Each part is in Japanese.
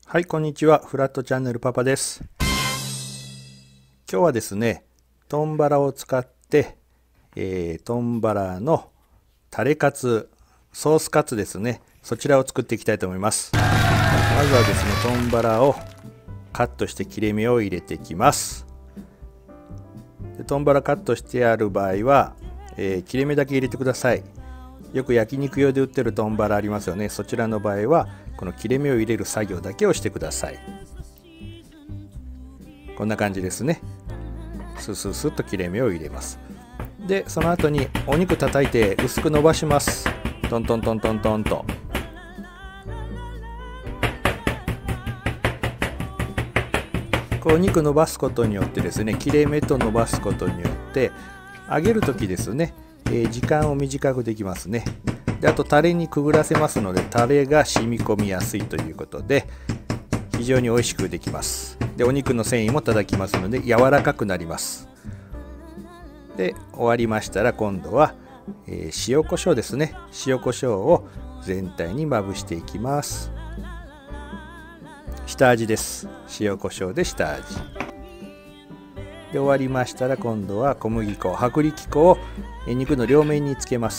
はい、こんにちは。フラットチャンネルパパです。今日はですね、豚バラを使って、豚バラのタレカツ、ソースカツですね。そちらを作っていきたいと思います。まずはですね、豚バラをカットして切れ目を入れていきます。豚バラカットしてある場合は、切れ目だけ入れてください。よく焼肉用で売ってる豚バラありますよね。そちらの場合はこの切れ目を入れる作業だけをしてください。こんな感じですね。スッスッスッと切れ目を入れます。でその後にお肉叩いて薄く伸ばします。トントントントントンと。こうお肉伸ばすことによってですね、切れ目と伸ばすことによって揚げる時ですね、時間を短くできますね。であとタレにくぐらせますので、タレが染み込みやすいということで非常に美味しくできます。でお肉の繊維も叩きますので柔らかくなります。で終わりましたら今度は、塩コショウですね。塩コショウを全体にまぶしていきます。下味です。塩コショウで下味で終わりましたら今度は小麦粉、薄力粉を肉の両面につけます。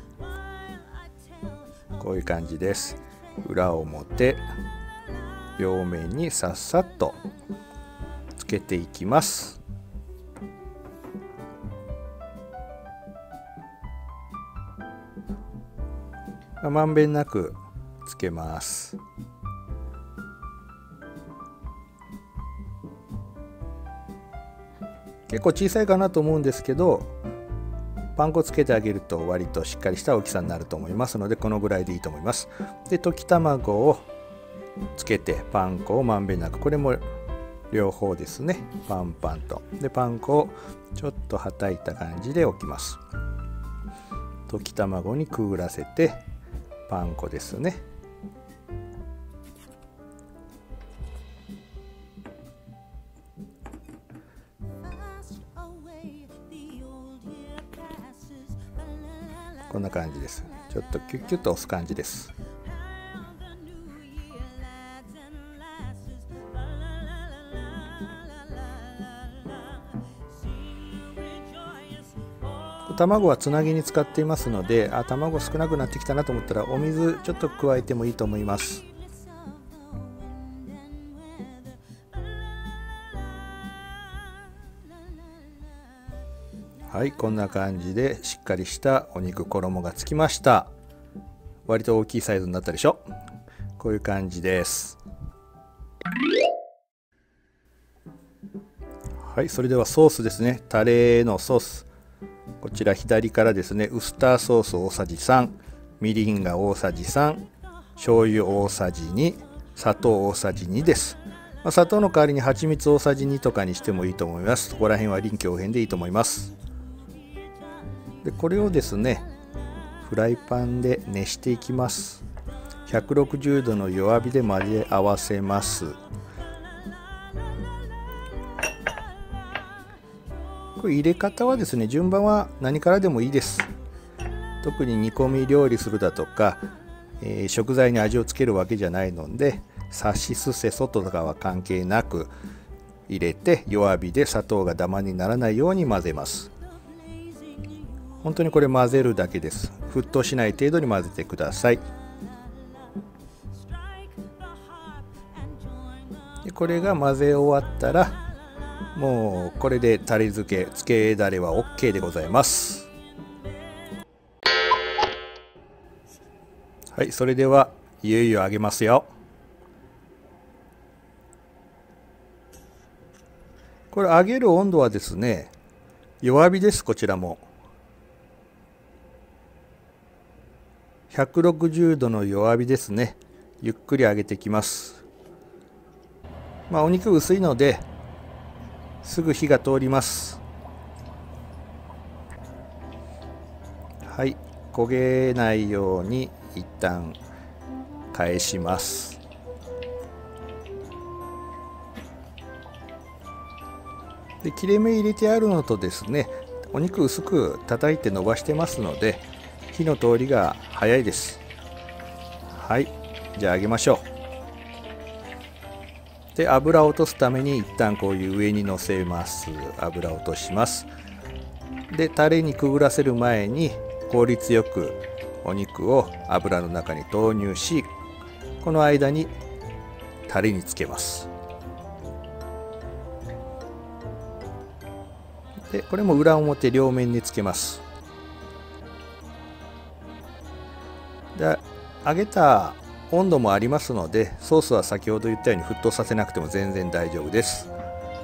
こういう感じです。裏表両面にさっさっとつけていきます。まんべんなくつけます。結構小さいかなと思うんですけど、パン粉つけてあげると割としっかりした大きさになると思いますので、このぐらいでいいと思います。で溶き卵をつけてパン粉をまんべんなく、これも両方ですね、パンパンと。でパン粉をちょっとはたいた感じで置きます。溶き卵にくぐらせてパン粉ですね。こんな感じです。ちょっとキュッキュッと押す感じです。卵はつなぎに使っていますので、卵少なくなってきたなと思ったらお水ちょっと加えてもいいと思います。はい、こんな感じでしっかりしたお肉衣がつきました。割と大きいサイズになったでしょ。こういう感じです。はい、それではソースですね。タレのソース、こちら左からですね、ウスターソース大さじ3、みりんが大さじ3、醤油大さじ2、砂糖大さじ2です。砂糖の代わりに蜂蜜大さじ2とかにしてもいいと思います。そこら辺は臨機応変でいいと思います。でこれをですね、フライパンで熱していきます。160度の弱火で混ぜ合わせます。これ入れ方はですね、順番は何からでもいいです。特に煮込み料理するだとか、食材に味をつけるわけじゃないので、さしすせそとかは関係なく入れて、弱火で砂糖がダマにならないように混ぜます。本当にこれ混ぜるだけです。沸騰しない程度に混ぜてください。でこれが混ぜ終わったら、もうこれでタレ漬け、つけだれは OK でございます。はい、それではいよいよ揚げますよ。これ揚げる温度はですね、弱火です。こちらも160度の弱火ですね。ゆっくり揚げていきます。お肉薄いのですぐ火が通ります。はい、焦げないように一旦返します。で切れ目入れてあるのとですね、お肉薄く叩いて伸ばしてますので火の通りが早いです。はい、じゃあ揚げましょう。 で油を落とすために一旦こういう上に乗せます。油を落とします。でタレにくぐらせる前に効率よくお肉を油の中に投入し、この間にタレにつけます。でこれも裏表両面につけます。で揚げた温度もありますので、ソースは先ほど言ったように沸騰させなくても全然大丈夫です。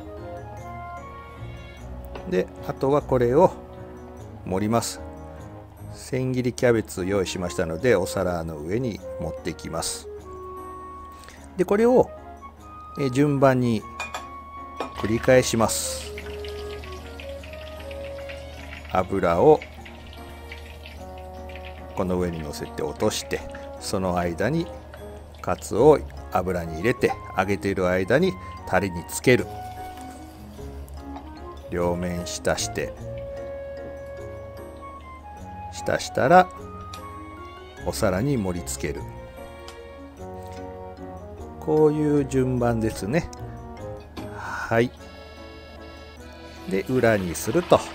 であとはこれを盛ります。千切りキャベツ用意しましたのでお皿の上に盛っていきます。でこれを順番に繰り返します。油をこの上に乗せて落として、その間にカツを油に入れて揚げている間にタレにつける。両面浸して浸したらお皿に盛り付ける。こういう順番ですね。はい。で裏にすると。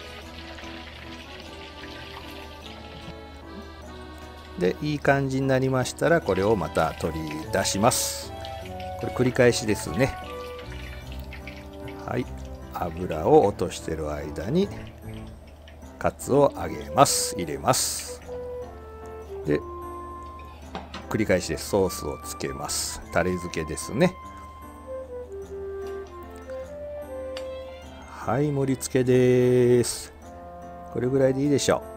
でいい感じになりましたら、これをまた取り出します。これ繰り返しですね。はい。油を落としている間にカツを揚げます。入れます。で繰り返しでソースをつけます。タレ漬けですね。はい、盛り付けです。これぐらいでいいでしょう。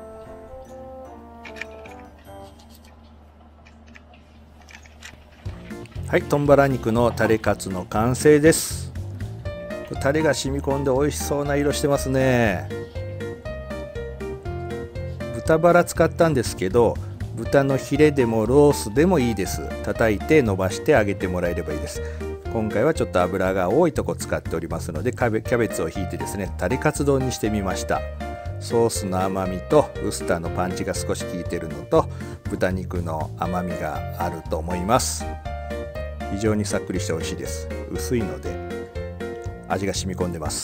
はい、豚バラ肉のタレカツの完成です。タレが染み込んで美味しそうな色してますね。豚バラ使ったんですけど、豚のヒレでもロースでもいいです。叩いて伸ばして揚げてもらえればいいです。今回はちょっと油が多いとこ使っておりますので、キャベツをひいてですね、タレカツ丼にしてみました。ソースの甘みとウスターのパンチが少し効いてるのと、豚肉の甘みがあると思います。非常にさっくりして美味しいです。薄いので味が染み込んでます。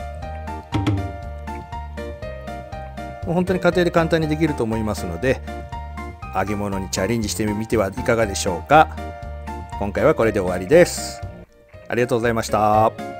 もう本当に家庭で簡単にできると思いますので、揚げ物にチャレンジしてみてはいかがでしょうか。今回はこれで終わりです。ありがとうございました。